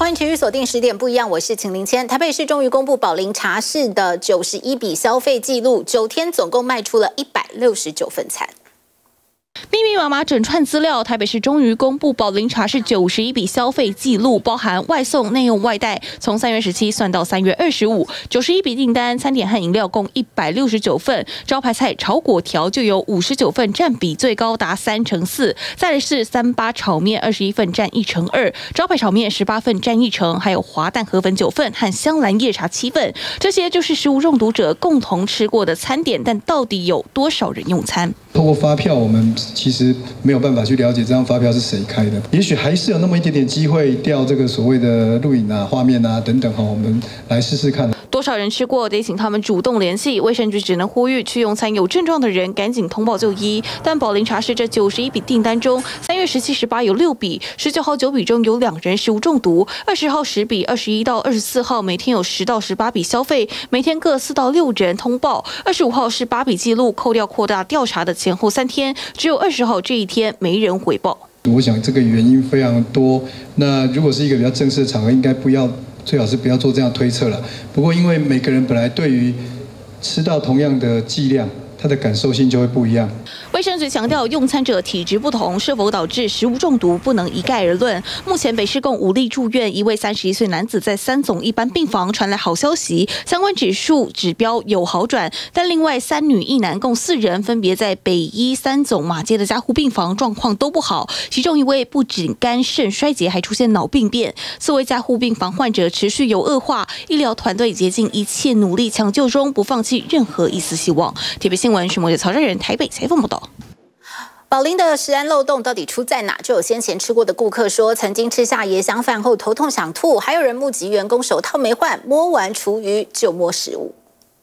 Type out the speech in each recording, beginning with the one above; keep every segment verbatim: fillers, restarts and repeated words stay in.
欢迎持续锁定十点不一样，我是秦林谦。台北市终于公布宝林茶室的九十一笔消费记录，九天总共卖出了一百六十九份餐。 密密麻麻整串资料，台北市终于公布宝林茶室九十一笔消费记录，包含外送、内用、外带，从三月十七算到三月二十五，九十一笔订单，餐点和饮料共一百六十九份，招牌菜炒粿条就有五十九份，占比最高达三成四。再来是三八炒面二十一份，占一成二，招牌炒面十八份，占一成，还有滑蛋河粉九份和香兰叶茶七份，这些就是食物中毒者共同吃过的餐点，但到底有多少人用餐？ 透过发票，我们 其实没有办法去了解这张发票是谁开的，也许还是有那么一点点机会调这个所谓的录影啊、画面啊等等哈，我们来试试看。 多少人吃过，得请他们主动联系。卫生局只能呼吁去用餐有症状的人赶紧通报就医。但宝林茶室这九十一笔订单中，三月十七、十八有六笔，十九号九笔中有两人食物中毒，二十号十笔，二十一到二十四号每天有十到十八笔消费，每天各四到六人通报。二十五号是八笔记录，扣掉扩大调查的前后三天，只有二十号这一天没人回报。 我想这个原因非常多。那如果是一个比较正式的场合，应该不要，最好是不要做这样推测了。不过因为每个人本来对于吃到同样的剂量， 它的感受性就会不一样。 卫生局强调，用餐者体质不同，是否导致食物中毒不能一概而论。目前北市共五例住院，一位三十一岁男子在三总一般病房传来好消息，相关指数指标有好转。但另外三女一男共四人，分别在北医三总马街的加护病房，状况都不好。其中一位不仅肝肾衰竭，还出现脑病变。四位加护病房患者持续有恶化，医疗团队竭尽一切努力抢救中，不放弃任何一丝希望。特别新闻。 新闻是曹真人台北采访报道。 宝林的食安漏洞到底出在哪？就有先前吃过的顾客说，曾经吃下椰香饭后头痛想吐，还有人目击员工手套没换，摸完厨余就摸食物。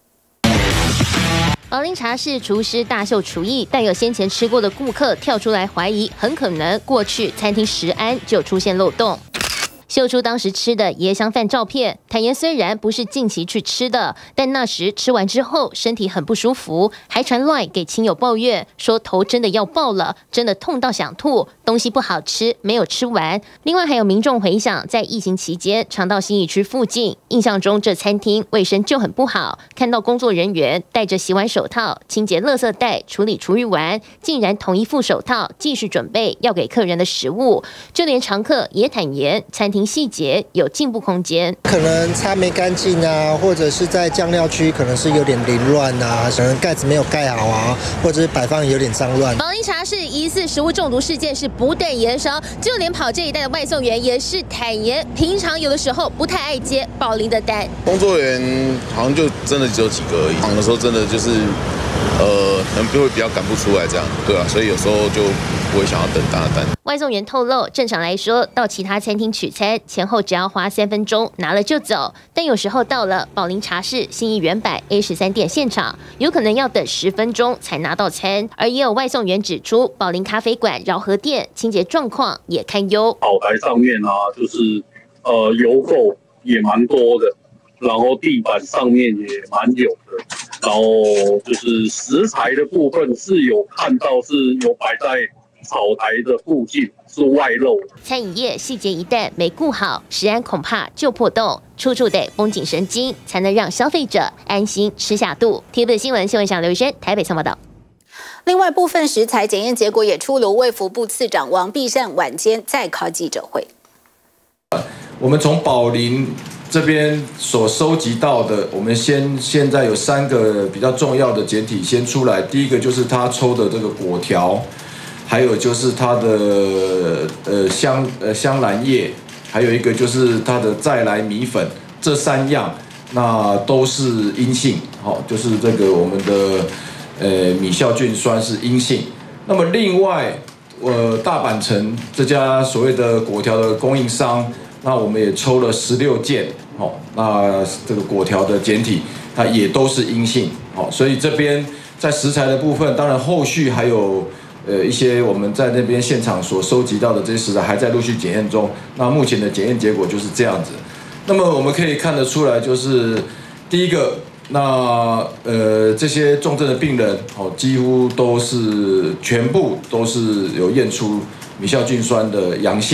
宝林茶室厨师大秀厨艺，但有先前吃过的顾客跳出来怀疑，很可能过去餐厅食安就出现漏洞。 秀出当时吃的椰香饭照片，坦言虽然不是近期去吃的，但那时吃完之后身体很不舒服，还传 LINE 给亲友抱怨，说头真的要爆了，真的痛到想吐，东西不好吃，没有吃完。另外还有民众回想，在疫情期间常到信义区附近，印象中这餐厅卫生就很不好，看到工作人员戴着洗碗手套清洁垃圾袋、处理厨余完，竟然同一副手套继续准备要给客人的食物，就连常客也坦言餐厅 细节有进步空间， 可能擦没干净啊，或者是在酱料区可能是有点凌乱啊，可能盖子没有盖好啊，或者是摆放有点脏乱。 宝林茶室疑似食物中毒事件是不断延烧，就连跑这一带的外送员也是坦言，平常有的时候不太爱接宝林的单。 工作人员好像就真的只有几个而已，忙的时候真的就是，呃，可能就会比较赶不出来这样，对啊，所以有时候就不会想要等大家单。 外送员透露，正常来说，到其他餐厅取餐前后只要花三分钟，拿了就走。但有时候到了宝林茶室信义原百 A 十三店现场，有可能要等十分钟才拿到餐。而也有外送员指出，宝林咖啡馆饶河店清洁状况也堪忧。 烤台上面啊，就是呃油垢也蛮多的，然后地板上面也蛮有的，然后就是食材的部分是有看到是有摆在 草台的附近是外露， 餐饮业细节一旦没顾好，食安恐怕就破洞，处处得绷紧神经，才能让消费者安心吃下肚。T V B 新闻新闻上刘宇轩台北采报道。 另外，部分食材检验结果也出炉，卫福部次长王必胜晚间再开记者会。 我们从宝林 这边所收集到的，我们先现在有三个比较重要的检体先出来。第一个就是他抽的这个果条，还有就是它的呃香呃香兰叶，还有一个就是它的再来米粉，这三样那都是阴性，好、哦，就是这个我们的呃米酵菌酸是阴性。那么另外，呃大阪城这家所谓的果条的供应商，那我们也抽了十六件。 好、哦，那这个果条的检体，它也都是阴性。好、哦，所以这边在食材的部分，当然后续还有呃一些我们在那边现场所收集到的这些食材还在陆续检验中。那目前的检验结果就是这样子。那么我们可以看得出来，就是第一个，那呃这些重症的病人，哦，几乎都是全部都是有验出米酵菌酸的阳性。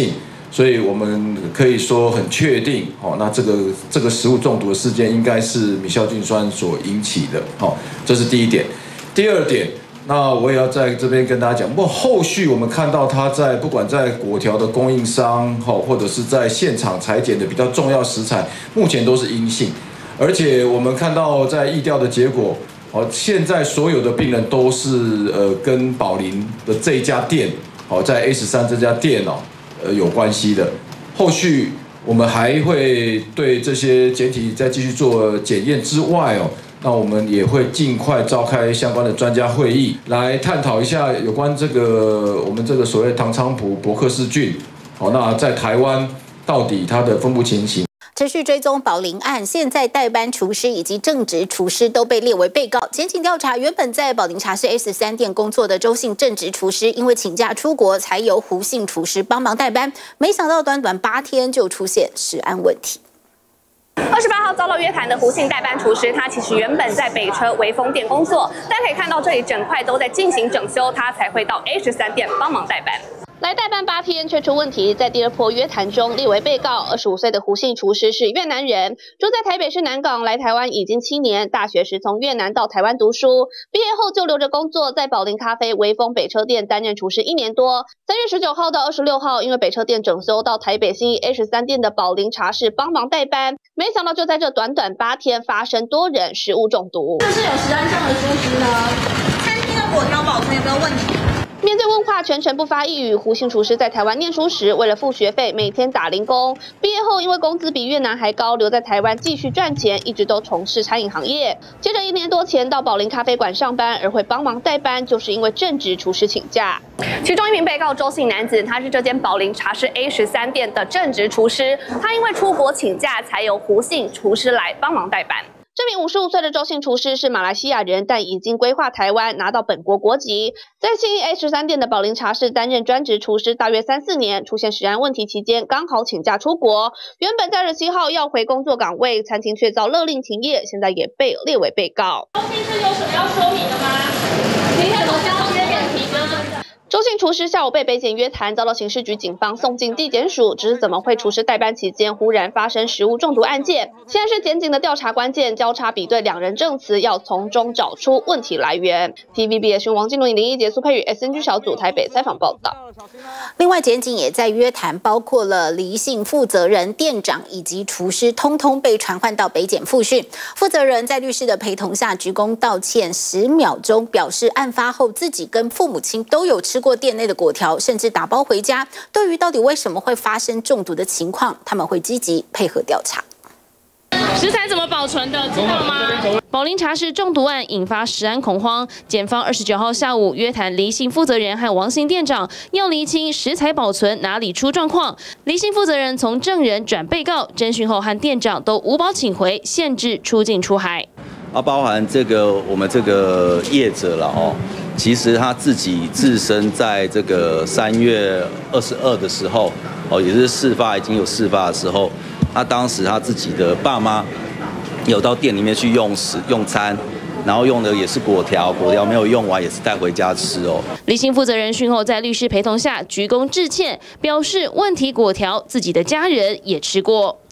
所以我们可以说很确定，哦，那这个这个食物中毒的事件应该是米硝菌酸所引起的，哦，这是第一点。第二点，那我也要在这边跟大家讲，不过后续我们看到它在不管在果条的供应商，哦，或者是在现场裁剪的比较重要食材，目前都是阴性，而且我们看到在疫调的结果，哦，现在所有的病人都是呃跟宝林的这一家店，哦，在 A 十三这家店哦。呃，有关系的，后续我们还会对这些检体再继续做检验之外哦，那我们也会尽快召开相关的专家会议，来探讨一下有关这个我们这个所谓唐菖蒲伯克氏菌，好，那在台湾到底它的分布情形。 持续追踪宝林案，现在代班厨师以及正职厨师都被列为被告。检警调查，原本在宝林茶室 A 十三店工作的周姓正职厨师，因为请假出国，才由胡姓厨师帮忙代班。没想到短短八天就出现食安问题。 二十八号遭到约谈的胡姓代班厨师，他其实原本在北车微风店工作，大家可以看到这里整块都在进行整修，他才会到 A 十三店帮忙代班。 来代班八天却出问题，在第二波约谈中列为被告。二十五岁的胡姓厨师是越南人，住在台北市南港，来台湾已经七年。大学时从越南到台湾读书，毕业后就留着工作，在宝林咖啡微风北车店担任厨师一年多。三月十九号到二十六号，因为北车店整修，到台北新义 A 十三店的宝林茶室帮忙代班。没想到就在这短短八天，发生多人食物中毒。 这是有食安上的疏失呢？餐厅的果条保存有没有问题？ 面对问话，全程不发一语。胡姓厨师在台湾念书时，为了付学费，每天打零工。毕业后，因为工资比越南还高，留在台湾继续赚钱，一直都从事餐饮行业。接着一年多前到宝林咖啡馆上班，而会帮忙代班，就是因为正职厨师请假。 其中一名被告周姓男子，他是这间宝林茶室 A 十三店的正职厨师，他因为出国请假，才由胡姓厨师来帮忙代班。 这名五十五岁的周姓厨师是马来西亚人，但已经规划台湾，拿到本国国籍。在新义 A 十三店的宝林茶室担任专职厨师大约三四年，出现食安问题期间，刚好请假出国。原本在二十七号要回工作岗位，餐厅却遭勒令停业，现在也被列为被告。 周姓是有什么要说明的吗？你看我交接问题呢？ 周姓厨师下午被北检约谈，遭到刑事局警方送进地检署。只是怎么会厨师代班期间忽然发生食物中毒案件？现在是检警的调查关键，交叉比对两人证词，要从中找出问题来源。T V B S 新闻王金龙、林一杰、苏佩宇 S N G 小组台北采访报道。 另外，检警也在约谈，包括了黎姓负责人、店长以及厨师，通通被传唤到北检复讯。负责人在律师的陪同下鞠躬道歉十秒钟，表示案发后自己跟父母亲都有吃过店内的果条，甚至打包回家。对于到底为什么会发生中毒的情况，他们会积极配合调查。 食材怎么保存的，知道吗？ 宝林茶室中毒案引发食安恐慌，检方二十九号下午约谈黎姓负责人和王姓店长，要厘清食材保存哪里出状况。黎姓负责人从证人转被告，侦讯后和店长都无保请回，限制出境出海。 啊，包含这个我们这个业者了哦，其实他自己自身在这个三月二十二的时候，哦，也是事发已经有事发的时候，他当时他自己的爸妈有到店里面去用食用餐，然后用的也是果条，果条没有用完也是带回家吃哦。 黎姓负责人讯后在律师陪同下鞠躬致歉，表示问题果条自己的家人也吃过。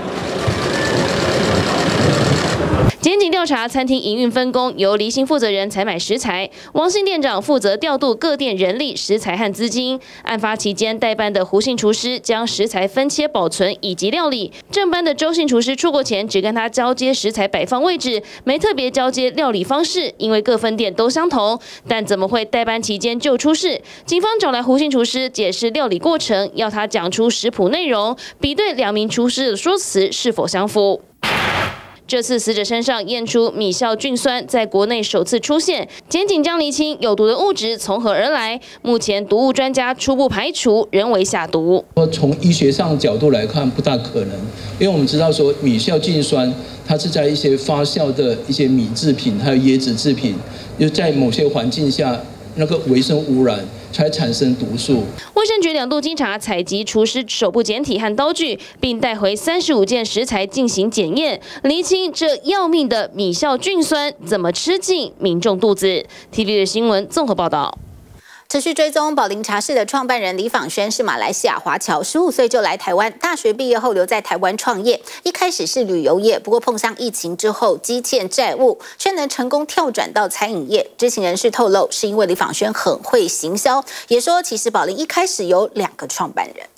检警调查餐厅营运分工，由黎姓负责人采买食材，王姓店长负责调度各店人力、食材和资金。案发期间，代班的胡姓厨师将食材分切保存以及料理，正班的周姓厨师出国前只跟他交接食材摆放位置，没特别交接料理方式，因为各分店都相同。但怎么会代班期间就出事？警方找来胡姓厨师解释料理过程，要他讲出食谱内容，比对两名厨师的说辞是否相符。这次死者身上验出米硝菌酸，在国内首次出现。检警将厘清有毒的物质从何而来。目前毒物专家初步排除人为下毒。 从医学上的角度来看，不大可能，因为我们知道说米硝菌酸，它是在一些发酵的一些米制品还有椰子制品，就在某些环境下那个微生物污染，才产生毒素。 卫生局两度稽查，采集厨师手部检体和刀具，并带回三十五件食材进行检验，厘清这要命的米硝菌酸怎么吃进民众肚子。T V B 新闻综合报道。 持续追踪宝林茶室的创办人李昉轩是马来西亚华侨，十五岁就来台湾，大学毕业后留在台湾创业。一开始是旅游业，不过碰上疫情之后积欠债务，却能成功跳转到餐饮业。知情人士透露，是因为李昉轩很会行销，也说其实宝林一开始有两个创办人。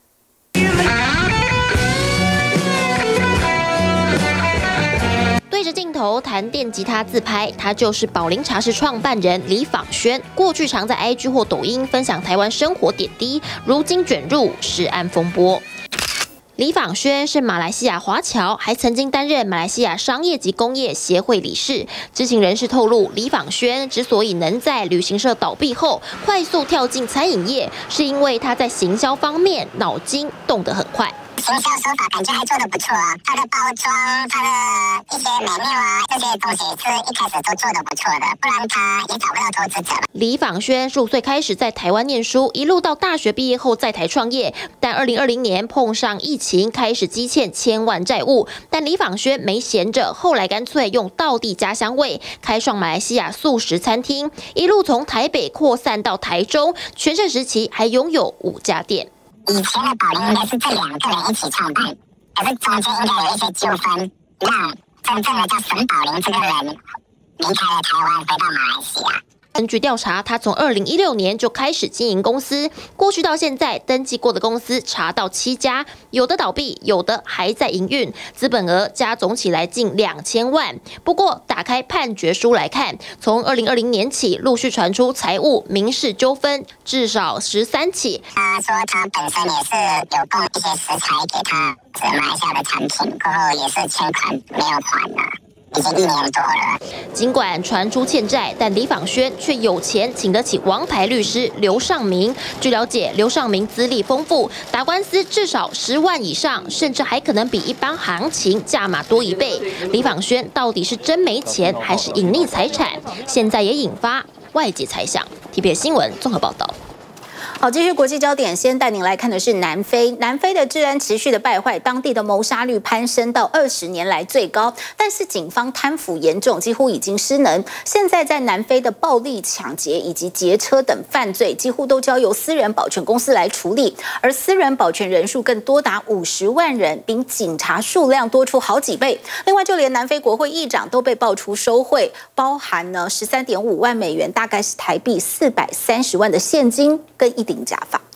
对着镜头弹电吉他自拍，他就是宝林茶室创办人李昉轩。过去常在 I G 或抖音分享台湾生活点滴，如今卷入食安风波。李昉轩是马来西亚华侨，还曾经担任马来西亚商业及工业协会理事。知情人士透露，李昉轩之所以能在旅行社倒闭后快速跳进餐饮业，是因为他在行销方面脑筋动得很快。 行销手法感觉还做得不错啊，它的包装、它的一些美妙啊，这些东西是一开始都做得不错的，不然他也找不到投资者。 李昉轩十五岁开始在台湾念书，一路到大学毕业后在台创业，但二零二零年碰上疫情，开始积欠千万债务。但李昉轩没闲着，后来干脆用道地家乡味开创马来西亚素食餐厅，一路从台北扩散到台中，全盛时期还拥有五家店。 以前的宝林应该是这两个人一起创办，可是中间应该有一些纠纷，让真正的叫沈宝林这个人离开了台湾，回到马来西亚。 根据调查，他从二零一六年就开始经营公司，过去到现在登记过的公司查到七家，有的倒闭，有的还在营运，资本额加总起来近两千万。不过，打开判决书来看，从二零二零年起，陆续传出财务、民事纠纷，至少十三起。 他说他本身也是有供一些食材给他马来西亚的产品，过后也是欠款没有还了。已经一年多了。 尽管传出欠债，但李昉轩却有钱请得起王牌律师刘尚明。据了解，刘尚明资历丰富，打官司至少十万以上，甚至还可能比一般行情价码多一倍。李昉轩到底是真没钱，还是隐匿财产？现在也引发外界猜想。T V B S 新闻综合报道。 好，继续国际焦点，先带您来看的是南非。南非的治安持续的败坏，当地的谋杀率攀升到二十年来最高。但是警方贪腐严重，几乎已经失能。现在在南非的暴力抢劫以及劫车等犯罪，几乎都交由私人保全公司来处理，而私人保全人数更多达五十万人，比警察数量多出好几倍。另外，就连南非国会议长都被爆出收贿，包含呢十三点五万美元，大概是台币四百三十万的现金跟一顶假发。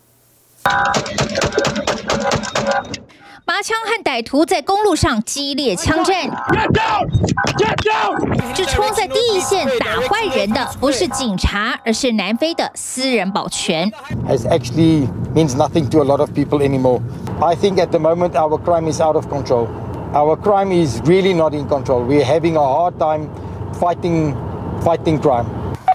拔枪和歹徒在公路上激烈枪战，这冲在第一线打坏人的不是警察，而是南非的私人保全。 It actually means nothing to a lot of people anymore. I think at the moment our crime is out of control. Our crime is really not in control. We're having a hard time fighting, fighting crime.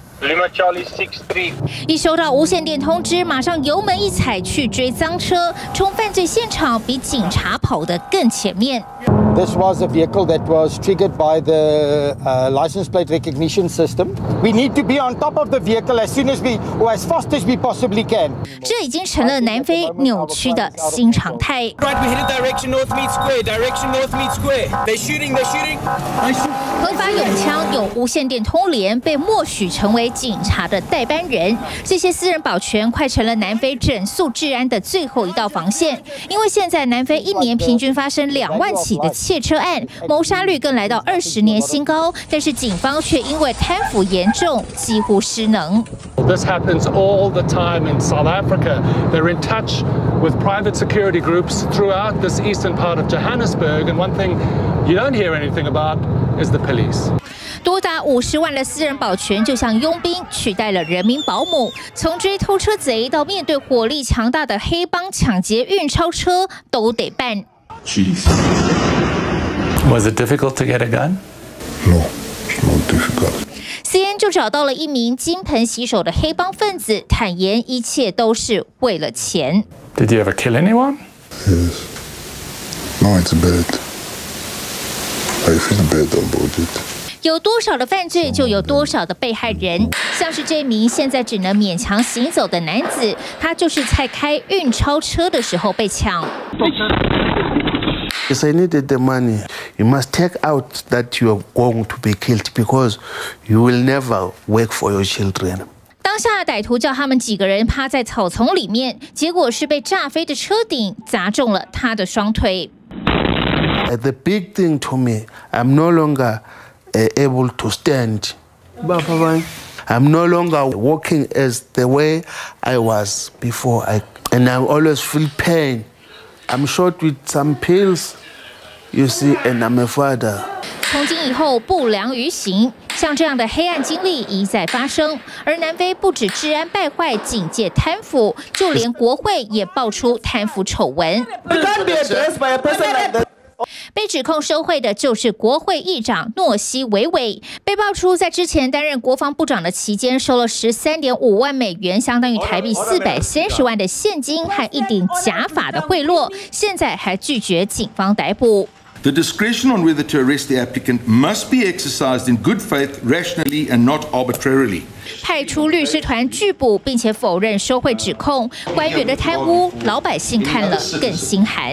一收到无线电通知，马上油门一踩去追赃车，冲犯罪现场，比警察跑得更前面。 This was a vehicle that was triggered by the uh, license plate recognition system. We need to be on top of the vehicle as soon as we, or as fast as we possibly can. 这已经成了南非扭曲的新常态。 Right, we headed direction North Meat Square. Direction North Meat Square. They're shooting. They're shooting. 合法拥枪有无线电通联，被默许成为警察的代班人。这些私人保全快成了南非整肃治安的最后一道防线。因为现在南非一年平均发生两万起的窃车案，谋杀率更来到二十年新高。但是警方却因为贪腐严重，几乎失能。 This happens all the time in South Africa. They're in touch with private security groups throughout this eastern part of Johannesburg, and one thing you don't hear anything about is the police. 多达五十万的私人保全就像佣兵，取代了人民保姆。从追偷车贼到面对火力强大的黑帮抢劫运钞车，都得办。 Chief, was it difficult to get a gun? No, it's not difficult. C N 就找到了一名金盆洗手的黑帮分子，坦言一切都是为了钱。 Did you ever kill anyone? Yes. No, it's bad. I feel bad about it. 有多少的犯罪，就有多少的被害人。像是这名现在只能勉强行走的男子，他就是在开运钞车的时候被抢。 Yes, I needed the money. You must take out that you are going to be killed because you will never work for your children. 当下歹徒叫他们几个人趴在草丛里面，结果是被炸飞的车顶砸中了他的双腿。 The big thing to me, I'm no longer uh, able to stand. I'm no longer walking as the way I was before. I, and I always feel pain. I'm short with some pills, you see, and I'm a father. 从今以后不良于行，像这样的黑暗经历一再发生。而南非不止治安败坏、警戒贪腐，就连国会也爆出贪腐丑闻。被指控受贿的就是国会议长诺西维维，被爆出在之前担任国防部长的期间，收了十三点五万美元，相当于台币四百三十万的现金和一顶假发的贿赂，现在还拒绝警方逮捕。 The discretion on whether to arrest the applicant must be exercised in good faith, rationally, and not arbitrarily. 派出律师团拒捕，并且否认受贿指控。官员的贪污，老百姓看了更心寒。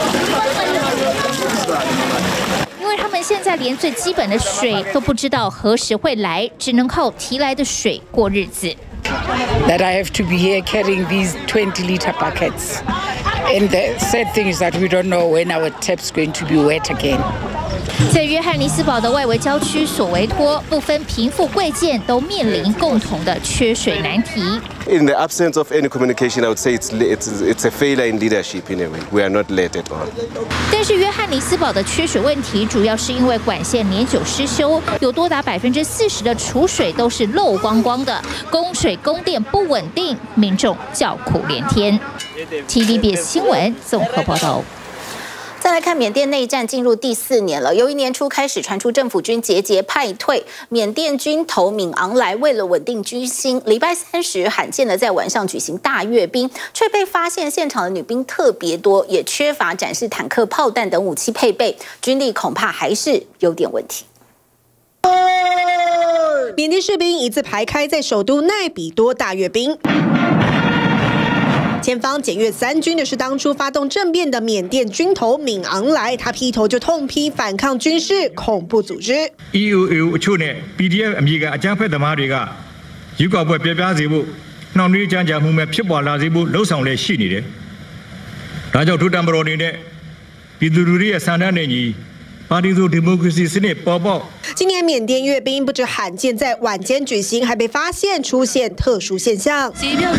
因为他们现在连最基本的水都不知道何时会来，只能靠提来的水过日子。 That I have to be here carrying these twenty litre buckets. And the sad thing is that we don't know when our tap's going to be wet again. 在约翰尼斯堡的外围郊区索维托，不分贫富贵贱，都面临共同的缺水难题。 In the absence of any communication, I would say it's it's it's a failure in leadership. In a way, we are not led at all. 但是约翰尼斯堡的缺水问题，主要是因为管线年久失修，有多达百分之四十的储水都是漏光光的，供水供电不稳定，民众叫苦连天。T V B S 新闻综合报道。 再来看缅甸内战进入第四年了，由于年初开始传出政府军节节败退，缅甸军头敏昂莱为了稳定军心，礼拜三时罕见的在晚上举行大阅兵，却被发现现场的女兵特别多，也缺乏展示坦克、炮弹等武器配备，军力恐怕还是有点问题。 缅甸士兵一字排开在首都奈比多大阅兵。 前方检阅三军的是当初发动政变的缅甸军头敏昂莱，他劈头就痛批反抗军事恐怖组织。 E U A အချို့နဲ့ P D F အမည်ကအကြမ်းဖက်သမားတွေကရွေးကောက်ပွဲပြပြစေဖို့နှောင့်နှေးကြမ်းကြမ်းမှုမဲ့ဖြစ်ပေါ်လာစေဖို့လှုံ့ဆော်လည်းရှိနေတယ်။ဒါကြောင့်ဒုတမတော်အနေနဲ့ပြည်သူလူထုရဲ့ဆန္ဒနဲ့ညီ今年缅甸阅兵不止罕见在晚间举行，还被发现出现特殊现象。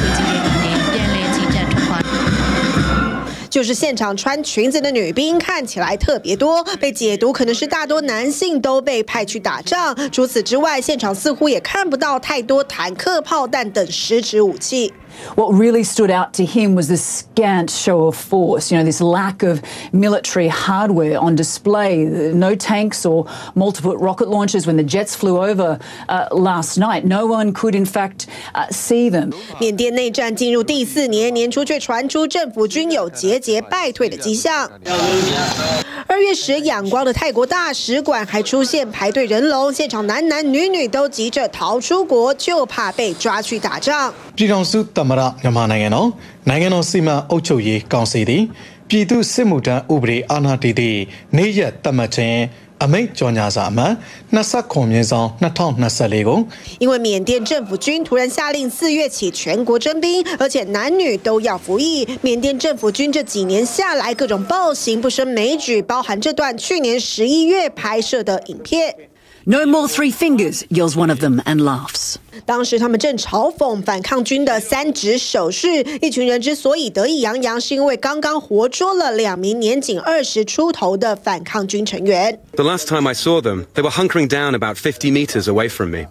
就是现场穿裙子的女兵看起来特别多，被解读可能是大多男性都被派去打仗。除此之外，现场似乎也看不到太多坦克、炮弹等实质武器。 What really stood out to him was the scant show of force, you know, this lack of military hardware on display, no tanks or multiple rocket launchers when the jets flew over uh, last night. No one could, in fact, uh, see them. 缅甸内战进入第四年，年初却传出政府军有节节败退的迹象。二月时，仰光的泰国大使馆还出现排队人龙，现场男男女女都急着逃出国，就怕被抓去打仗。 ပြည်ထောင်စုသမ္မတမြန်မာနိုင်ငံတော်နိုင်ငံတော်စီမံအုပ်ချုပ်ရေးကောင်စီသည်ပြည်သူ့စစ်မှုထမ်းဥပဒေအာဏာတည်သည့်နေ့ရက်သတ်မှတ်ခြင်းအမိန့်ကြော်ညာစာအမှတ်二十九မြင်းဆောင်二零二四ကို因为缅甸政府军突然下令四月起全国征兵，而且男女都要服役。缅甸政府军这几年下来各种暴行不胜枚举，包含这段去年十一月拍摄的影片。 No more three fingers, yells one of them and laughs. 当时他们正嘲讽反抗军的三指手势，一群人之所以得意洋洋，是因为刚刚活捉了两名年仅二十出头的反抗军成员。 The last time I saw them, they were hunkering down about fifty meters away from me.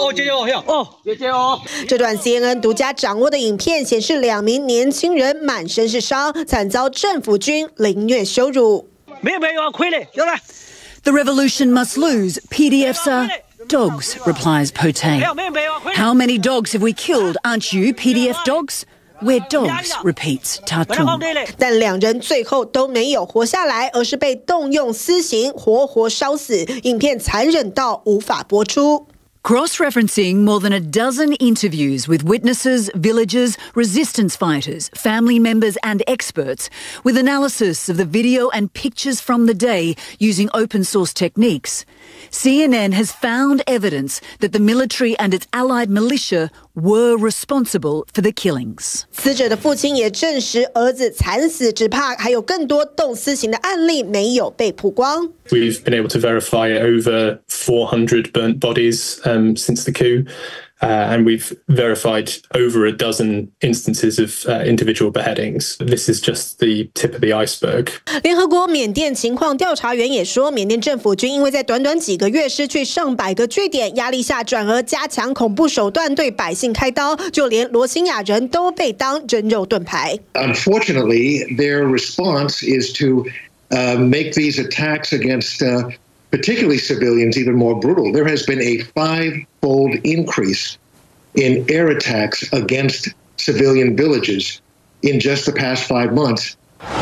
这段 C N N 独家掌握的影片显示，两名年轻人满身是伤，惨遭政府军凌虐羞辱。 没有没有，亏了，有了。 The revolution must lose. P D Fs are dogs, replies Potain. How many dogs have we killed? Aren't you P D F dogs? We're dogs, repeats Tatum. 但两人最后都没有活下来，而是被动用私刑，活活烧死。影片残忍到无法播出。 Cross-referencing more than a dozen interviews with witnesses, villagers, resistance fighters, family members and experts, with analysis of the video and pictures from the day using open-source techniques, C N N has found evidence that the military and its allied militia were responsible for the killings. 死者的父亲也证实儿子惨死，只怕还有更多动私刑的案例没有被曝光。 We've been able to verify over four hundred burnt bodies um, since the coup. Uh, and we've verified over a dozen instances of uh, individual beheadings. This is just the tip of the iceberg. 联合国缅甸情况调查员也说，缅甸政府军因为在短短几个月失去上百个据点，压力下转而加强恐怖手段对百姓开刀，就连罗兴亚人都被当人肉盾牌。 Unfortunately, their response is to uh, make these attacks against uh, particularly civilians even more brutal. There has been a five-fold increase in air attacks against civilian villages in just the past five months.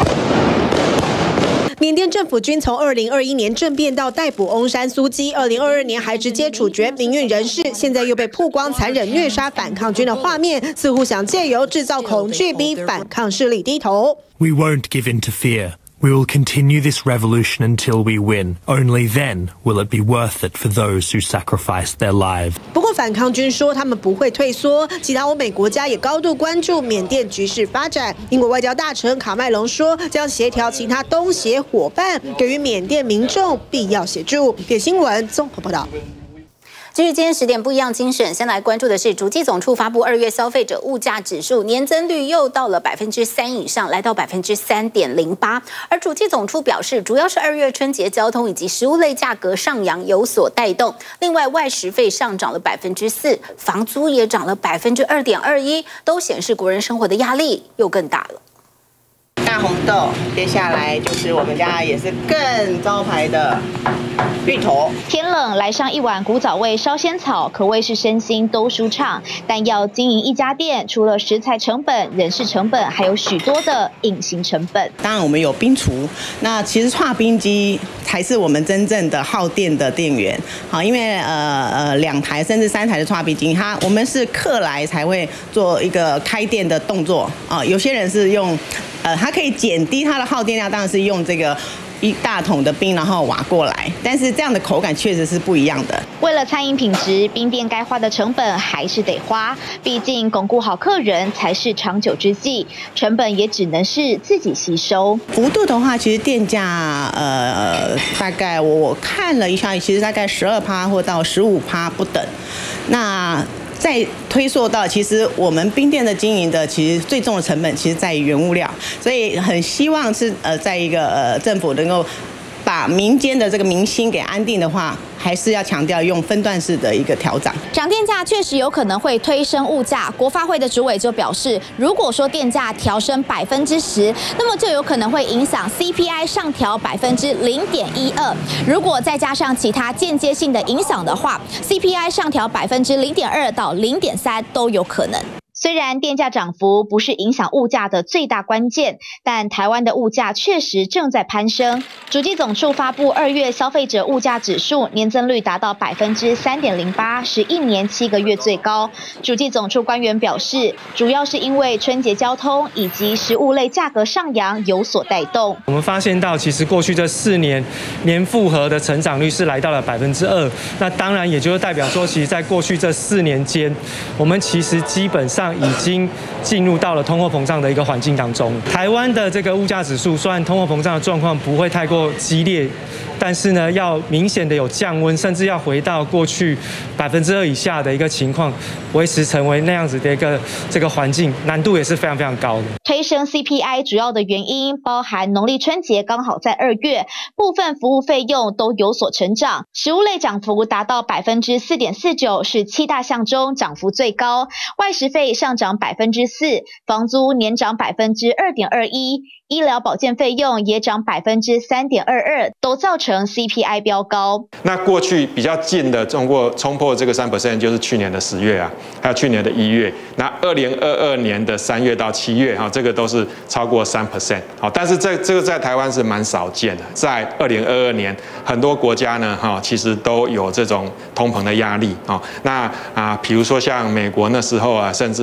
缅甸政府军从二零二一年政变到逮捕翁山苏姬，二零二二年还直接处决民运人士，现在又被曝光残忍虐杀反抗军的画面，似乎想借由制造恐惧逼反抗势力低头。 We won't give in to fear. We will continue this revolution until we win. Only then will it be worth it for those who sacrificed their lives. 不过反抗军说他们不会退缩，其他欧美国家也高度关注缅甸局势发展。英国外交大臣卡麦隆说，将协调其他东协伙伴，给予缅甸民众必要协助。点新闻综合报道。 至于今天十点不一样精选，先来关注的是主计总处发布二月消费者物价指数年增率又到了百分之三以上，来到百分之三点零八。而主计总处表示，主要是二月春节交通以及食物类价格上扬有所带动。另外，外食费上涨了百分之四，房租也涨了百分之二点二一，都显示国人生活的压力又更大了。 大红豆，接下来就是我们家也是更招牌的芋头。 天冷来上一碗古早味烧仙草，可谓是身心都舒畅。但要经营一家店，除了食材成本、人事成本，还有许多的隐形成本。 当然，我们有冰厨，那其实串冰机才是我们真正的耗电的电源。好，因为呃呃两台甚至三台的串冰机，它我们是客来才会做一个开店的动作啊。有些人是用。呃，它可以减低它的耗电量，当然是用这个一大桶的冰，然后挖过来。但是这样的口感确实是不一样的。 为了餐饮品质，冰店该花的成本还是得花，毕竟巩固好客人才是长久之计，成本也只能是自己吸收。 幅度的话，其实店价呃大概我我看了一下，其实大概十二趴或到十五趴不等。那再推溯到，其实我们冰店的经营的，其实最重的成本，其实在于原物料，所以很希望是呃，在一个呃政府能够把民间的这个民心给安定的话，还是要强调用分段式的一个调涨。 涨电价确实有可能会推升物价，国发会的主委就表示，如果说电价调升百分之十，那么就有可能会影响 C P I 上调百分之零点一二。如果再加上其他间接性的影响的话 ，C P I 上调百分之零点二到零点三都有可能。虽然电价涨幅不是影响物价的最大关键，但台湾的物价确实正在攀升。主计总处发布二月消费者物价指数年增率达到百分之三点零八，是一年七个月最高。主计总处官员表示，主要是因为春节交通以及食物类价格上扬有所带动。 我们发现到，其实过去这四年年复合的成长率是来到了百分之二。那当然也就是代表说，其实在过去这四年间，我们其实基本上已经进入到了通货膨胀的一个环境当中。台湾的这个物价指数，虽然通货膨胀的状况不会太过激烈，但是呢，要明显的有降温，甚至要回到过去百分之二以下的一个情况，维持成为那样子的一个这个环境，难度也是非常非常高的。 推升 C P I 主要的原因包含农历春节刚好在二月，部分服务费用都有所成长，食物类涨幅达到百分之四点四九，是七大项中涨幅最高。外食费上涨百分之四，房租年涨百分之二点二一。医疗保健费用也涨百分之三点二二，都造成 C P I 飙高。 那过去比较近的通过冲破这个三 percent， 就是去年的十月啊，还有去年的一月。那二零二二年的三月到七月哈，这个都是超过三 percent。好，但是这这个在台湾是蛮少见的。在二零二二年，很多国家呢哈，其实都有这种通膨的压力啊。那啊，比如说像美国那时候啊，甚至有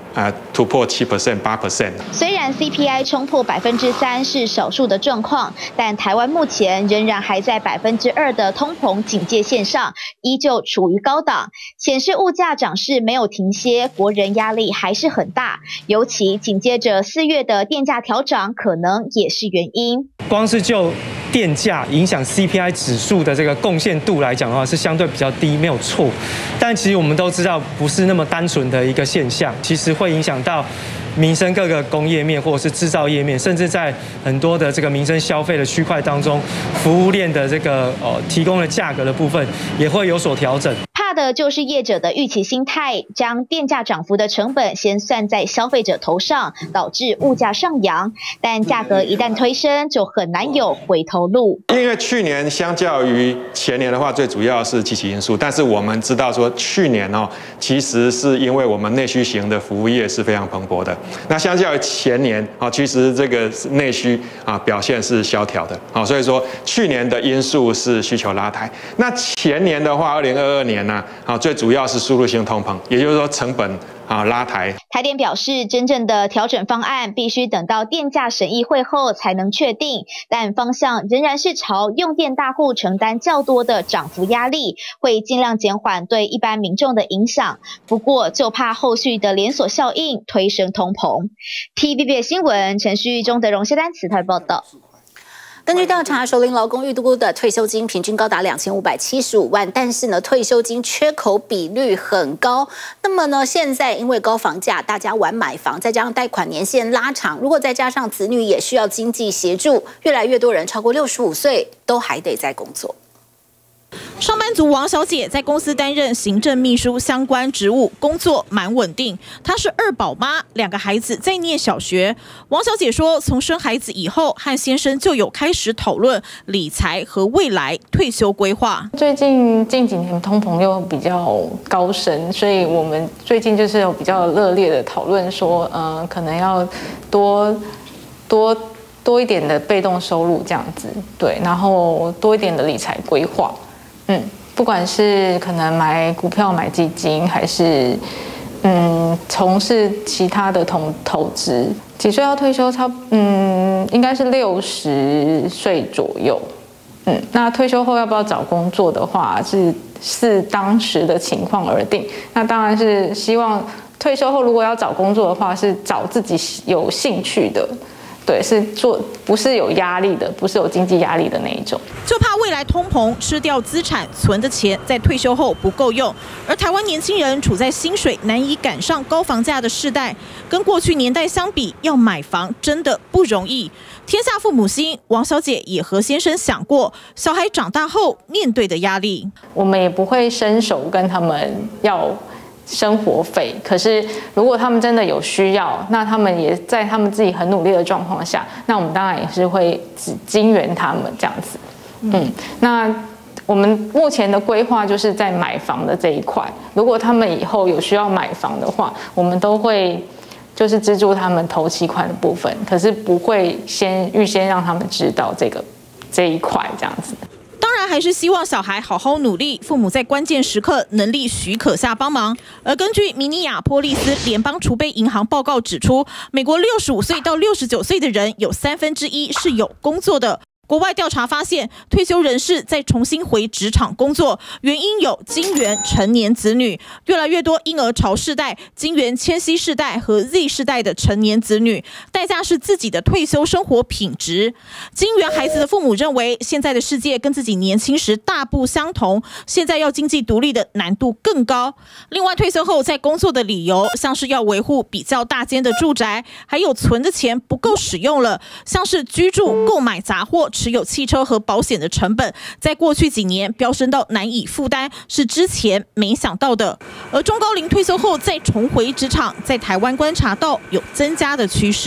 呃突破七 percent、八 percent。 虽然 C P I 冲破百分之三是少数的状况，但台湾目前仍然还在百分之二的通膨警戒线上，依旧处于高档，显示物价涨势没有停歇，国人压力还是很大。尤其紧接着四月的电价调涨，可能也是原因。 光是就电价影响 C P I 指数的这个贡献度来讲的话，是相对比较低，没有错。但其实我们都知道，不是那么单纯的一个现象，其实会影响到民生各个工业面或者是制造业面，甚至在很多的这个民生消费的区块当中，服务链的这个呃提供的价格的部分也会有所调整。 怕的就是业者的预期心态，将电价涨幅的成本先算在消费者头上，导致物价上扬。但价格一旦推升，就很难有回头路。 因为去年相较于前年的话，最主要是积极因素。但是我们知道说，去年哦，其实是因为我们内需型的服务业是非常蓬勃的。那相较于前年啊，其实这个内需啊表现是萧条的。好，所以说去年的因素是需求拉抬。那前年的话，二零二二年呢？啊，最主要是输入性通膨，也就是说成本啊拉抬。 台电表示，真正的调整方案必须等到电价审议会后才能确定，但方向仍然是朝用电大户承担较多的涨幅压力，会尽量减缓对一般民众的影响。不过，就怕后续的连锁效应推升通膨。T V B 新闻陈旭、钟德荣、谢丹慈台报道。 根据调查，首领劳工预估的退休金平均高达两千五百七十五万，但是呢，退休金缺口比率很高。那么呢，现在因为高房价，大家玩买房，再加上贷款年限拉长，如果再加上子女也需要经济协助，越来越多人超过六十五岁都还得在工作。 上班族王小姐在公司担任行政秘书相关职务，工作蛮稳定。她是二宝妈，两个孩子在念小学。王小姐说，从生孩子以后，和先生就有开始讨论理财和未来退休规划。 最近近几年通膨又比较高升，所以我们最近就是有比较热烈的讨论说，呃，可能要多多多一点的被动收入这样子，对，然后多一点的理财规划。嗯，不管是可能买股票、买基金，还是嗯从事其他的投投资，几岁要退休？差嗯应该是六十岁左右。嗯，那退休后要不要找工作的话，是是当时的情况而定。那当然是希望退休后如果要找工作的话，是找自己有兴趣的。对，是做不是有压力的，不是有经济压力的那一种。 就怕未来通膨吃掉资产，存的钱在退休后不够用。而台湾年轻人处在薪水难以赶上高房价的世代，跟过去年代相比，要买房真的不容易。天下父母心，王小姐也和先生想过，小孩长大后面对的压力。 我们也不会伸手跟他们要生活费，可是如果他们真的有需要，那他们也在他们自己很努力的状况下，那我们当然也是会支援他们这样子。嗯，那我们目前的规划就是在买房的这一块，如果他们以后有需要买房的话，我们都会就是资助他们头期款的部分，可是不会先预先让他们知道这个这一块这样子。 当然还是希望小孩好好努力，父母在关键时刻能力许可下帮忙。而根据明尼亚波利斯联邦储备银行报告指出，美国六十五岁到六十九岁的人有三分之一是有工作的。国外调查发现，退休人士在重新回职场工作，原因有金元成年子女，越来越多婴儿潮世代、金元千禧世代和 Z 世代的成年子女，代价是自己的退休生活品质。金元孩子的父母认为，现在的世界跟自己年轻时大不相同，现在要经济独立的难度更高。另外，退休后在工作的理由，像是要维护比较大间的住宅，还有存的钱不够使用了，像是居住、购买杂货、持有汽车和保险的成本，在过去几年飙升到难以负担，是之前没想到的。而中高龄退休后再重回职场，在台湾观察到有增加的趋势。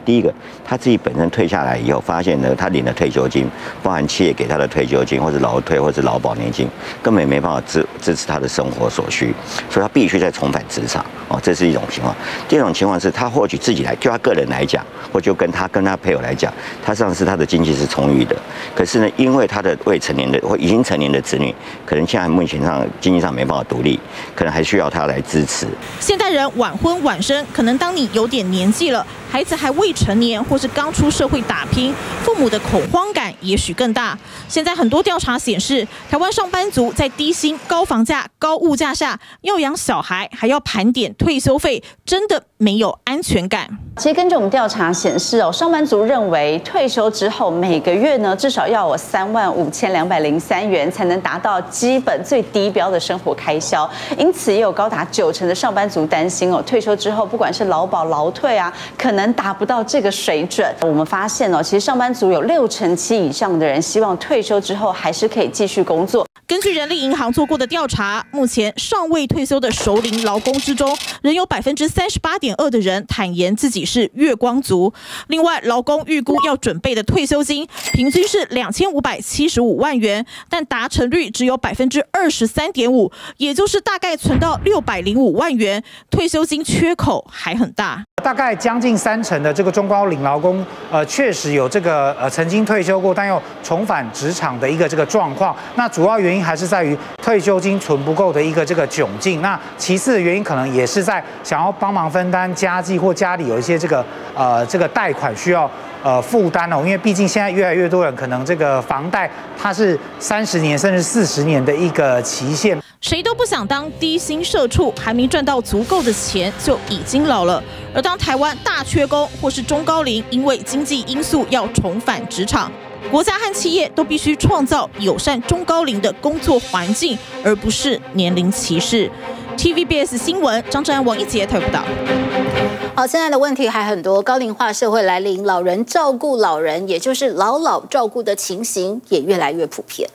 第一个，他自己本身退下来以后，发现呢，他领的退休金，包含企业给他的退休金，或者劳退，或者劳保年金，根本没办法支支持他的生活所需，所以他必须再重返职场。哦，这是一种情况。第二种情况是他或许自己来，就他个人来讲，或就跟他跟他配偶来讲，他上是他的经济是充裕的，可是呢，因为他的未成年的或已经成年的子女，可能现在目前上经济上没办法独立，可能还需要他来支持。 现代人晚婚晚生，可能当你有点年纪了，孩子还未成年，或是刚出社会打拼，父母的恐慌感也许更大。现在很多调查显示，台湾上班族在低薪、高房价、高物价下，要养小孩，还要盘点退休费，真的没有安全感。 其实根据我们调查显示哦，上班族认为退休之后每个月呢至少要有三万五千两百零三元才能达到基本最低标的生活开销，因此也有高达九成的上班族担心哦，退休之后不管是劳保、劳退啊，可能达不到这个水准。我们发现哦，其实上班族有六成七以上的人希望退休之后还是可以继续工作。 根据人力银行做过的调查，目前尚未退休的熟龄劳工之中，仍有百分之三十八点二的人坦言自己是月光族。另外，劳工预估要准备的退休金平均是两千五百七十五万元，但达成率只有百分之二十三点五，也就是大概存到六百零五万元，退休金缺口还很大。 大概将近三成的这个中高龄劳工，呃，确实有这个呃曾经退休过，但又重返职场的一个这个状况。那主要原因还是在于退休金存不够的一个这个窘境。那其次的原因可能也是在想要帮忙分担家计或家里有一些这个呃这个贷款需要呃负担哦，因为毕竟现在越来越多人可能这个房贷它是三十年甚至四十年的一个期限。 谁都不想当低薪社畜，还没赚到足够的钱就已经老了。而当台湾大缺工或是中高龄因为经济因素要重返职场，国家和企业都必须创造友善中高龄的工作环境，而不是年龄歧视。T V B S 新闻张正安、王一杰台报道。 好，现在的问题还很多，高龄化社会来临，老人照顾老人，也就是老老照顾的情形也越来越普遍。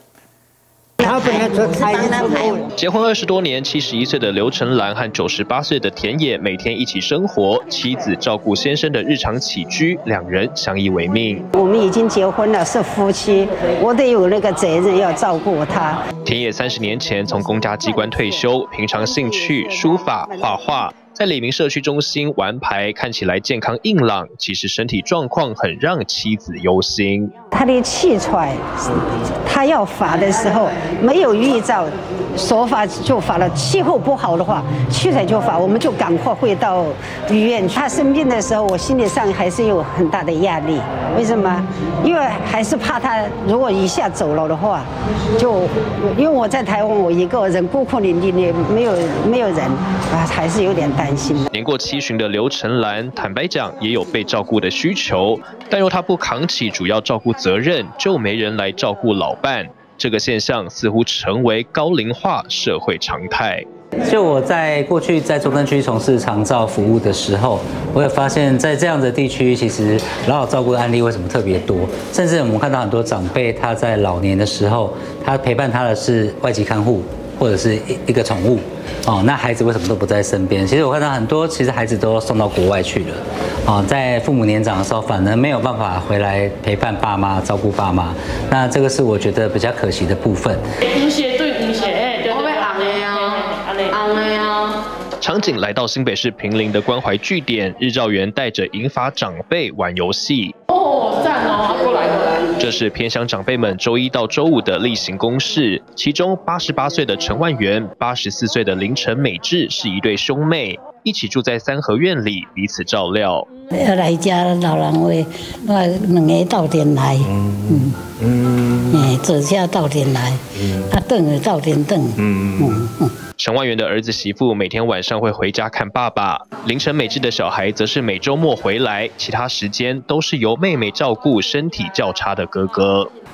结婚二十多年，七十一岁的刘成兰和九十八岁的田野每天一起生活，妻子照顾先生的日常起居，两人相依为命。 我们已经结婚了，是夫妻，我得有那个责任要照顾他。 田野三十年前从公家机关退休，平常兴趣书法、画画。在李明社区中心玩牌，看起来健康硬朗，其实身体状况很让妻子忧心。 他的气喘，他要发的时候没有预兆，说发就发了。气候不好的话，气喘就发，我们就赶快会到医院。他生病的时候，我心理上还是有很大的压力。为什么？因为还是怕他如果一下走了的话，就因为我在台湾，我一个人孤苦伶仃的，没有没有人啊，还是有点担心。 年过七旬的刘成兰，坦白讲也有被照顾的需求，但若他不扛起主要照顾责任，就没人来照顾老伴。这个现象似乎成为高龄化社会常态。 就我在过去在中正区从事长照服务的时候，我也发现，在这样的地区，其实老老照顾的案例为什么特别多？甚至我们看到很多长辈，他在老年的时候，他陪伴他的是外籍看护，或者是一一个宠物。哦，那孩子为什么都不在身边？其实我看到很多，其实孩子都送到国外去了。哦，在父母年长的时候，反而没有办法回来陪伴爸妈、照顾爸妈。那这个是我觉得比较可惜的部分。 场景来到新北市坪林的关怀据点，日照员带着银发长辈玩游戏。哦，赞哦，过来过来。这是偏乡长辈们周一到周五的例行公事。其中八十八岁的陈万元、八十四岁的林陈美智是一对兄妹，一起住在三合院里，彼此照料。 要来家老人话，我两个斗阵来，嗯嗯，哎，坐车斗阵来，啊，等就斗阵等，嗯嗯嗯。 陈万元的儿子媳妇每天晚上会回家看爸爸，林陈美智的小孩则是每周末回来，其他时间都是由妹妹照顾身体较差的哥哥。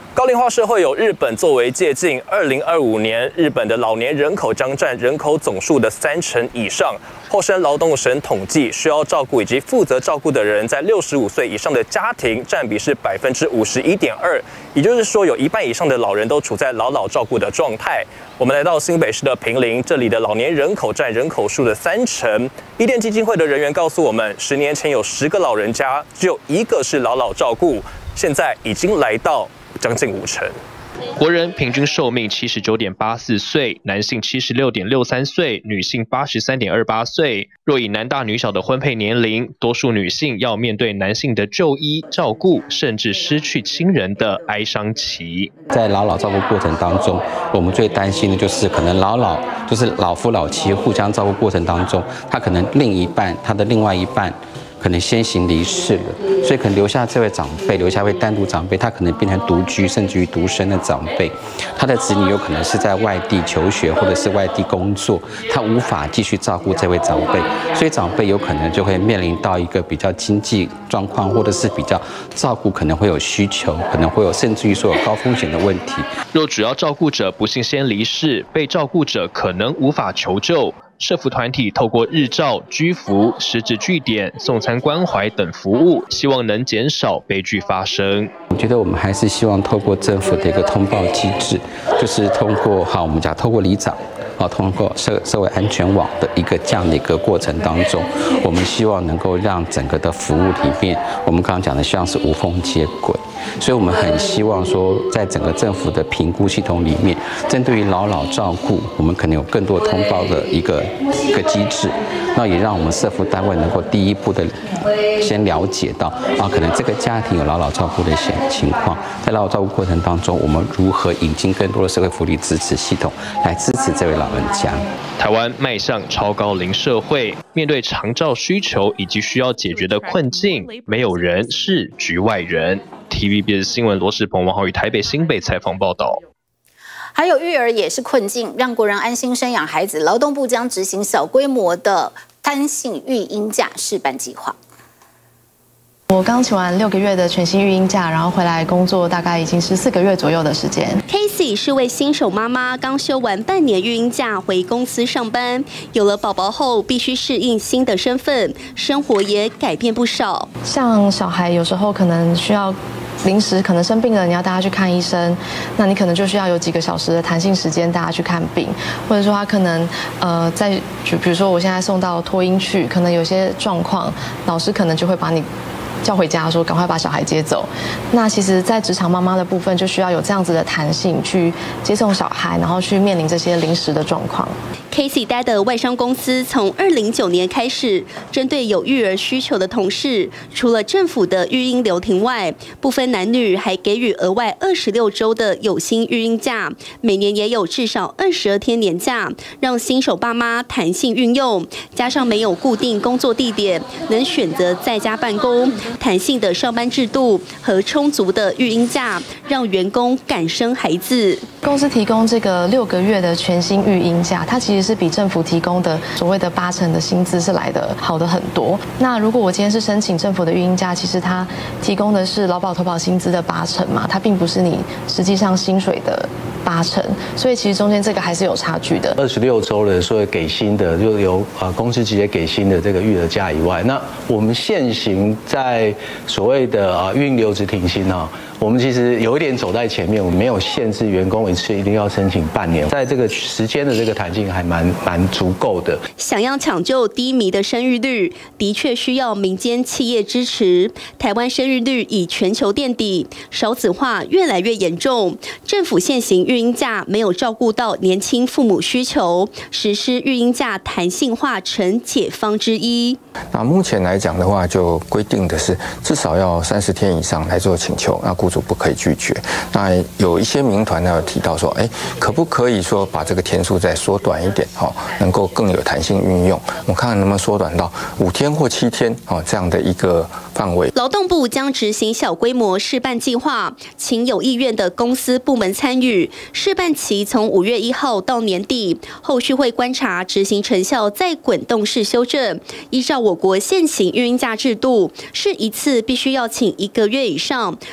高龄化社会有日本作为借鉴，二零二五年日本的老年人口将占人口总数的三成以上。厚生劳动省统计，需要照顾以及负责照顾的人，在六十五岁以上的家庭占比是百分之五十一点二，也就是说，有一半以上的老人都处在老老照顾的状态。我们来到新北市的坪林，这里的老年人口占人口数的三成。伊甸基金会的人员告诉我们，十年前有十个老人家，只有一个是老老照顾，现在已经来到将近五成。 国人平均寿命七十九点八四岁，男性七十六点六三岁，女性八十三点二八岁。若以男大女小的婚配年龄，多数女性要面对男性的就医、照顾，甚至失去亲人的哀伤期。 在老老照顾过程当中，我们最担心的就是可能老老就是老夫老妻互相照顾过程当中，他可能另一半他的另外一半。可能先行离世了，所以可能留下这位长辈，留下一位单独长辈，他可能变成独居甚至于独生的长辈，他的子女有可能是在外地求学或者是外地工作，他无法继续照顾这位长辈，所以长辈有可能就会面临到一个比较经济状况，或者是比较照顾可能会有需求，可能会有甚至于说有高风险的问题。 若主要照顾者不幸先离世，被照顾者可能无法求救。社福团体透过日照、居服、实质据点、送餐关怀等服务，希望能减少悲剧发生。 我觉得我们还是希望透过政府的一个通报机制，就是通过好我们讲透过里长。啊，通过社社会安全网的一个这样的一个过程当中，我们希望能够让整个的服务里面，我们刚刚讲的像是无缝接轨，所以我们很希望说，在整个政府的评估系统里面，针对于老老照顾，我们可能有更多通报的一个一个机制，那也让我们社福单位能够第一步的先了解到啊，可能这个家庭有老老照顾的情况，在老老照顾过程当中，我们如何引进更多的社会福利支持系统来支持这位老人家。 台湾迈向超高龄社会，面对长照需求以及需要解决的困境，没有人是局外人。T V B S 新闻罗世鹏、王浩宇台北新北采访报道。 还有育儿也是困境，让国人安心生养孩子。劳动部将执行小规模的弹性育婴假试办计划。 我刚请完六个月的全薪育婴假，然后回来工作，大概已经是四个月左右的时间。 Casey 是位新手妈妈，刚休完半年育婴假回公司上班。有了宝宝后，必须适应新的身份，生活也改变不少。 像小孩有时候可能需要。临时可能生病了，你要带他去看医生，那你可能就需要有几个小时的弹性时间带他去看病，或者说他可能呃在就比如说我现在送到托婴去，可能有些状况，老师可能就会把你叫回家，说赶快把小孩接走。那其实，在职场妈妈的部分，就需要有这样子的弹性去接送小孩，然后去面临这些临时的状况。 Casey 待的外商公司从二零零九年开始，针对有育儿需求的同事，除了政府的育婴留停外，不分男女，还给予额外二十六周的有薪育婴假，每年也有至少二十二天年假，让新手爸妈弹性运用。加上没有固定工作地点，能选择在家办公，弹性的上班制度和充足的育婴假，让员工敢生孩子。 公司提供这个六个月的全薪育婴假，它其实是比政府提供的所谓的八成的薪资是来的好的很多。那如果我今天是申请政府的育婴假，其实它提供的是劳保投保薪资的八成嘛，它并不是你实际上薪水的八成，所以其实中间这个还是有差距的。 二十六周的所谓给薪的，就由呃公司直接给薪的这个育儿假以外，那我们现行在所谓的啊育婴留职停薪啊。我们其实有一点走在前面，我们没有限制员工一次一定要申请半年，在这个时间的这个弹性还蛮蛮足够的。 想要抢救低迷的生育率，的确需要民间企业支持。台湾生育率以全球垫底，少子化越来越严重。政府现行育婴假没有照顾到年轻父母需求，实施育婴假弹性化成解方之一。 那目前来讲的话，就规定的是至少要三十天以上来做请求，那雇主不可以拒绝。那有一些民团呢有提到说，哎，可不可以说把这个天数再缩短一点，哦，能够更有弹性运用？我看看能不能缩短到五天或七天，哦，这样的一个范围。 劳动部将执行小规模试办计划，请有意愿的公司部门参与。试办期从五月一号到年底，后续会观察执行成效，再滚动式修正。依照我国现行育婴假制度，是一次必须要请一个月以上，对很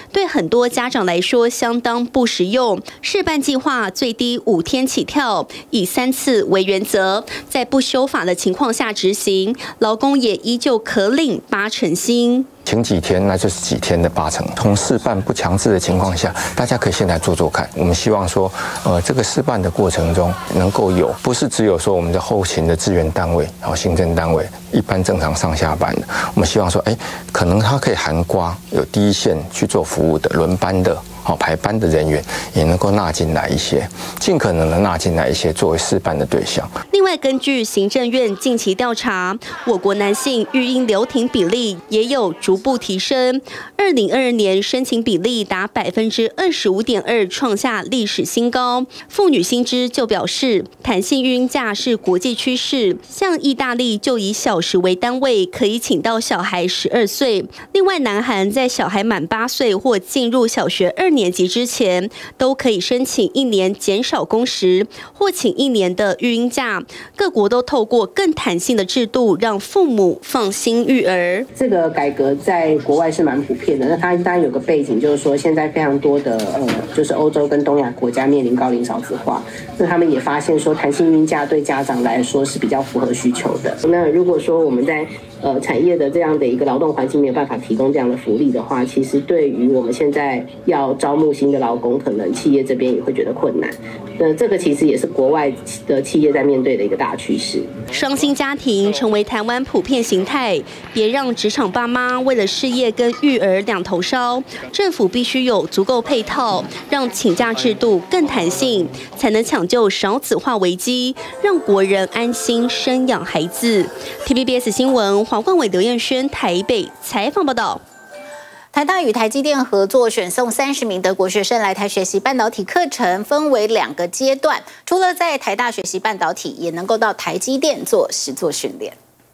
很多家长来说相当不实用。试办计划最低五天起跳，以三次为原则，在不修法的情况下执行，劳工也依旧可领八成薪。 请几天，那就是几天的八成。从试办不强制的情况下，大家可以先来做做看。我们希望说，呃，这个试办的过程中能够有，不是只有说我们的后勤的支援单位，然后行政单位一般正常上下班的。我们希望说，哎，可能它可以涵盖有第一线去做服务的轮班的。好排班的人员也能够纳进来一些，尽可能的纳进来一些作为试办的对象。 另外，根据行政院近期调查，我国男性育婴留停比例也有逐步提升。二零二二年申请比例达百分之二十五点二，创下历史新高。妇女新知就表示，弹性育婴假是国际趋势，像意大利就以小时为单位，可以请到小孩十二岁。另外，南韩在小孩满八岁或进入小学二年级之前，都可以申请一年减少工时或请一年的育婴假。各国都透过更弹性的制度，让父母放心育儿。 这个改革在国外是蛮普遍的。那它当然有个背景，就是说现在非常多的呃，就是欧洲跟东亚国家面临高龄少子化，那他们也发现说弹性育婴假对家长来说是比较符合需求的。那如果说我们在呃产业的这样的一个劳动环境没有办法提供这样的福利的话，其实对于我们现在要招募新的劳工，可能企业这边也会觉得困难。那这个其实也是国外的企业在面对的一个大趋势。 双薪家庭成为台湾普遍形态，别让职场爸妈为了事业跟育儿两头烧。政府必须有足够配套，让请假制度更弹性，才能抢救少子化危机，让国人安心生养孩子。T V B S 新闻黄冠伟、刘彦轩台北采访报道。台大与台积电合作，选送三十名德国学生来台学习半导体课程，分为两个阶段。除了在台大学习半导体，也能够到台积电做实作训练。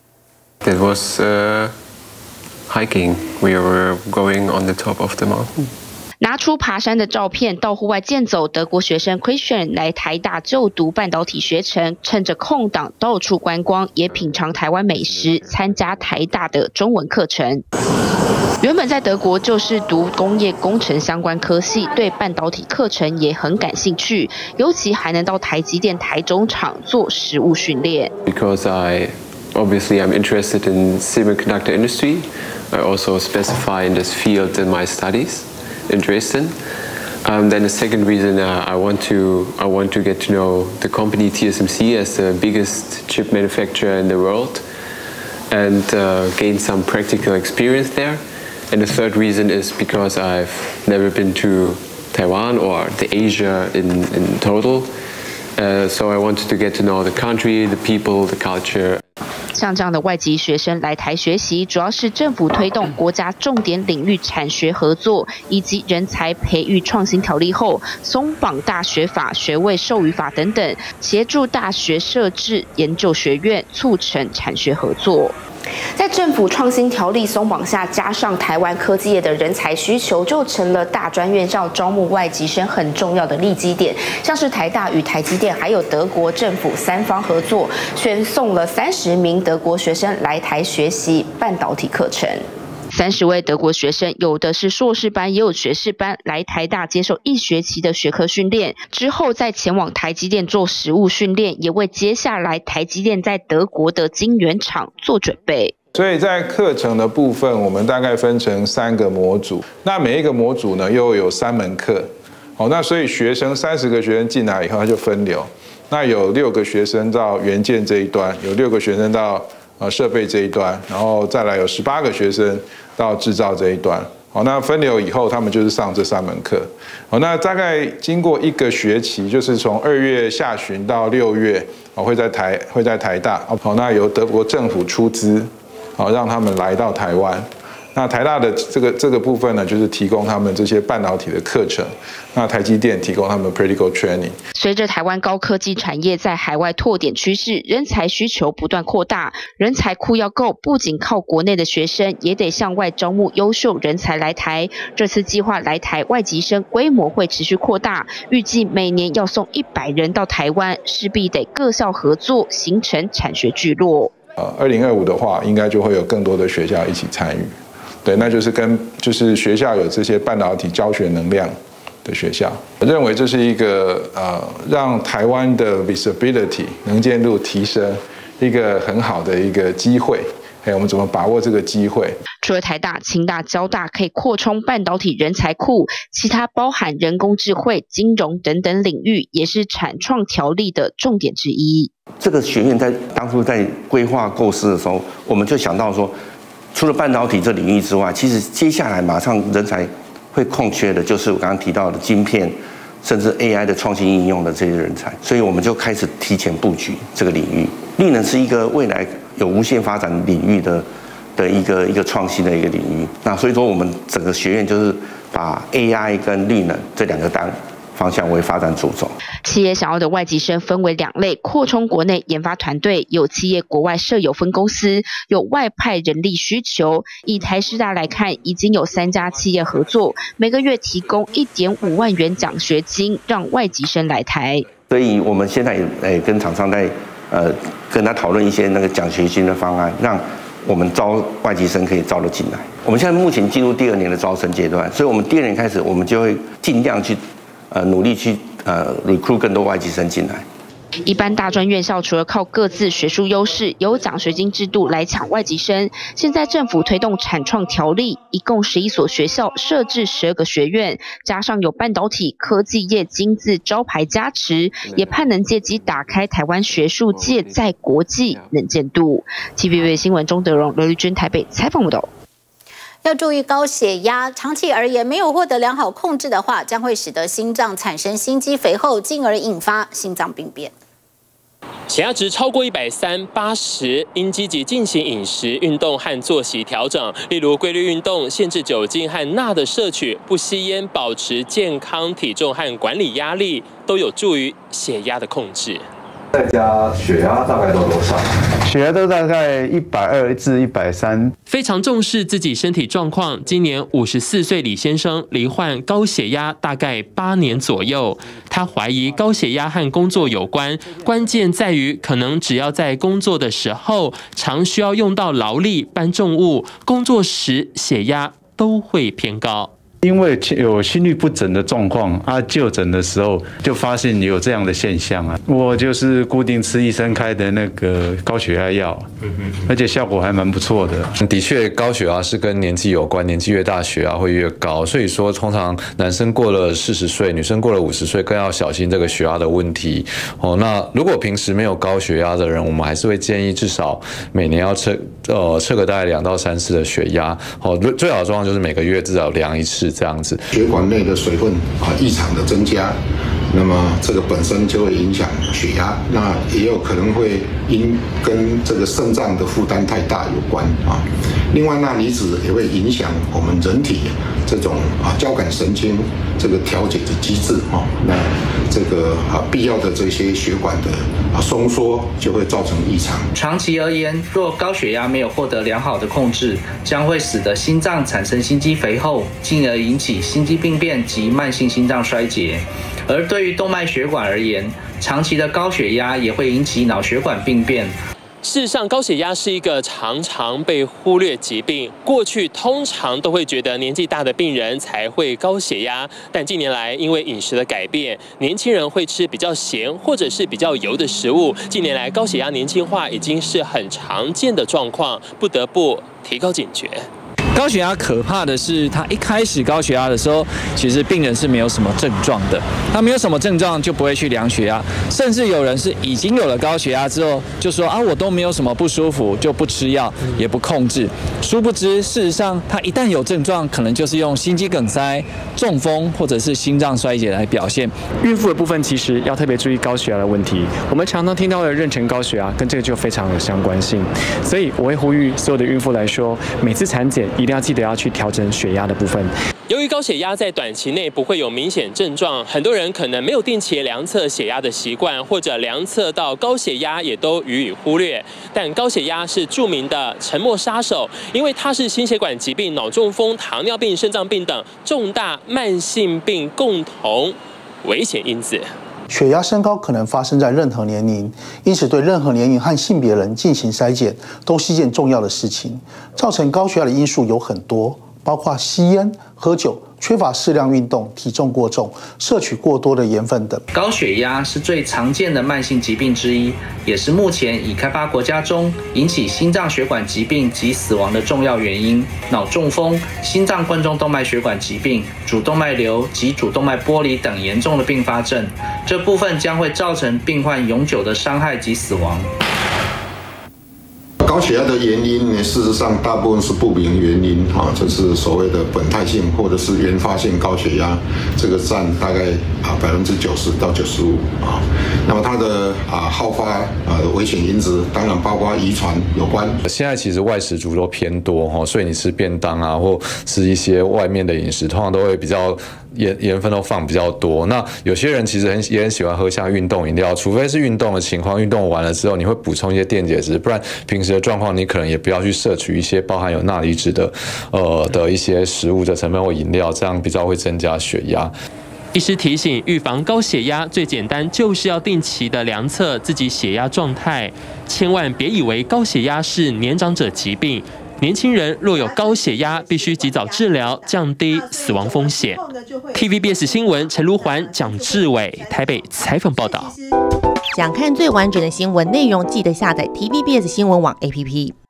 It was uh, hiking. We were going on the top of the mountain. 拿出爬山的照片到户外健走，德国学生 Christian 来台大就读半导体学程，趁着空档到处观光，也品尝台湾美食，参加台大的中文课程。原本在德国就是读工业工程相关科系，对半导体课程也很感兴趣，尤其还能到台积电台中厂做实务训练。 Because I obviously I'm interested in semiconductor industry. I also specify in this field in my studies in Dresden. Um, then the second reason uh, I want to I want to get to know the company T S M C as the biggest chip manufacturer in the world, and uh, gain some practical experience there. And the third reason is because I've never been to Taiwan or the Asia in, in total. Uh, so I wanted to get to know the country, the people, the culture. 像这样的外籍学生来台学习，主要是政府推动国家重点领域产学合作以及人才培育创新条例后，松绑大学法、学位授予法等等，协助大学设置研究学院，促成产学合作。在政府创新条例松绑下，加上台湾科技业的人才需求，就成了大专院校招募外籍生很重要的利基点。像是台大与台积电还有德国政府三方合作，选送了三十名德国学生来台学习半导体课程。三十位德国学生，有的是硕士班，也有学士班，来台大接受一学期的学科训练，之后再前往台积电做实务训练，也为接下来台积电在德国的晶圆厂做准备。 所以在课程的部分，我们大概分成三个模组，那每一个模组呢又有三门课，好，那所以学生三十个学生进来以后，他就分流，那有六个学生到元件这一端，有六个学生到呃设备这一端，然后再来有十八个学生到制造这一端。好，那分流以后，他们就是上这三门课。好，那大概经过一个学期，就是从二月下旬到六月，哦，会在台会在台大。好，那由德国政府出资，好，让他们来到台湾。那台大的这个这个部分呢，就是提供他们这些半导体的课程。那台积电提供他们 practical training。 随着台湾高科技产业在海外拓点趋势，人才需求不断扩大，人才库要够，不仅靠国内的学生，也得向外招募优秀人才来台。这次计划来台外籍生规模会持续扩大，预计每年要送一百人到台湾，势必得各校合作，形成产学聚落。 呃，二零二五的话，应该就会有更多的学校一起参与。 对，那就是跟就是学校有这些半导体教学能量的学校，我认为这是一个呃让台湾的 visibility 能见度提升一个很好的一个机会。哎，我们怎么把握这个机会？ 除了台大、清大、交大可以扩充半导体人才库，其他包含人工智慧、金融等等领域，也是产创条例的重点之一。 这个学院在当初在规划构思的时候，我们就想到说，除了半导体这领域之外，其实接下来马上人才会空缺的，就是我刚刚提到的晶片，甚至 A I 的创新应用的这些人才，所以我们就开始提前布局这个领域。绿能是一个未来有无限发展领域的的一个一个创新的一个领域。那所以说，我们整个学院就是把 A I 跟绿能这两个单方向为发展主轴。 企业想要的外籍生分为两类：扩充国内研发团队，有企业国外设有分公司，有外派人力需求。以台师大来看，已经有三家企业合作，每个月提供一点五万元奖学金，让外籍生来台。 所以我们现在也诶跟厂商在呃跟他讨论一些那个奖学金的方案，让我们招外籍生可以招得进来。我们现在目前进入第二年的招生阶段，所以我们第二年开始，我们就会尽量去呃努力去呃 recruit 更多外籍生进来。 一般大专院校除了靠各自学术优势，有奖学金制度来抢外籍生。现在政府推动产创条例，一共十一所学校设置十二个学院，加上有半导体科技业金字招牌加持，也盼能借机打开台湾学术界在国际能见度。T V B 新闻钟德荣、刘丽君台北采访报道。 要注意高血压，长期而言没有获得良好控制的话，将会使得心脏产生心肌肥厚，进而引发心脏病变。 血压值超过一百三、八十，应积极进行饮食、运动和作息调整，例如规律运动、限制酒精和钠的摄取、不吸烟、保持健康体重和管理压力，都有助于血压的控制。 在家血压大概都多少？血压都大概一百二至一百三。 非常重视自己身体状况。今年五十四岁李先生罹患高血压，大概八年左右。他怀疑高血压和工作有关，关键在于可能只要在工作的时候常需要用到劳力、搬重物，工作时血压都会偏高。 因为有心律不整的状况啊，就诊的时候就发现有这样的现象啊。我就是固定吃医生开的那个高血压药，而且效果还蛮不错的。 的确，高血压是跟年纪有关，年纪越大血压会越高。所以说，通常男生过了四十岁，女生过了五十岁，更要小心这个血压的问题。哦，那如果平时没有高血压的人，我们还是会建议至少每年要测呃测个大概两到三次的血压。哦，最好的状况就是每个月至少量一次。这样子， 血管内的水分啊异常的增加，那么这个本身就会影响血压，那也有可能会因跟这个肾脏的负担太大有关啊。另外，钠离子也会影响我们人体这种啊交感神经这个调节的机制啊，那这个啊必要的这些血管的啊松缩就会造成异常。 长期而言，若高血压没有获得良好的控制，将会使得心脏产生心肌肥厚，进而引起心肌病变及慢性心脏衰竭。而对于动脉血管而言，长期的高血压也会引起脑血管病变。 事实上，高血压是一个常常被忽略疾病。过去通常都会觉得年纪大的病人才会高血压，但近年来因为饮食的改变，年轻人会吃比较咸或者是比较油的食物。近年来高血压年轻化已经是很常见的状况，不得不提高警觉。 高血压可怕的是，他一开始高血压的时候，其实病人是没有什么症状的，他没有什么症状就不会去量血压，甚至有人是已经有了高血压之后，就说啊我都没有什么不舒服，就不吃药也不控制。殊不知，事实上他一旦有症状，可能就是用心肌梗塞、中风或者是心脏衰竭来表现。 孕妇的部分其实要特别注意高血压的问题，我们常常听到的妊娠高血压跟这个就非常有相关性，所以我会呼吁所有的孕妇来说，每次产检一定要记得要去调整血压的部分。 由于高血压在短期内不会有明显症状，很多人可能没有定期量测血压的习惯，或者量测到高血压也都予以忽略。但高血压是著名的沉默杀手，因为它是心血管疾病、脑中风、糖尿病、肾脏病等重大慢性病共同危险因子。 血压升高可能发生在任何年龄，因此对任何年龄和性别人进行筛检都是一件重要的事情。造成高血压的因素有很多，包括吸烟、喝酒、缺乏适量运动、体重过重、摄取过多的盐分等。 高血压是最常见的慢性疾病之一，也是目前已开发国家中引起心脏血管疾病及死亡的重要原因。脑中风、心脏冠状动脉血管疾病、主动脉瘤及主动脉剥离等严重的并发症，这部分将会造成病患永久的伤害及死亡。 高血压的原因呢，事实上大部分是不明原因啊，这是所谓的本态性或者是原发性高血压，这个占大概啊百分之九十到九十五啊。那么它的啊好发啊的危险因子，当然包括遗传有关。 现在其实外食族都偏多哈，所以你吃便当啊，或吃一些外面的饮食，通常都会比较盐盐分都放比较多。那有些人其实很也很喜欢喝像运动饮料，除非是运动的情况，运动完了之后你会补充一些电解质，不然平时的状况你可能也不要去摄取一些包含有钠离子的呃的一些食物的成分或饮料，这样比较会增加血压。 医师提醒，预防高血压最简单就是要定期的量测自己血压状态，千万别以为高血压是年长者疾病。年轻人若有高血压，必须及早治疗，降低死亡风险。T V B S 新闻陈如环、蒋志伟台北采访报道。 想看最完整的新闻内容，记得下载 T V B S 新闻网 A P P。